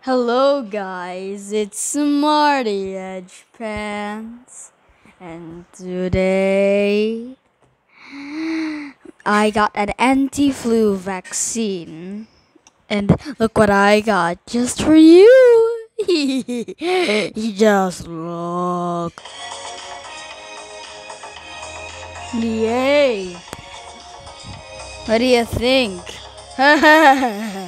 Hello guys, it's Smarty Edge Pants, and today I got an anti-flu vaccine, and look what I got just for you. Just look. Yay! What do you think?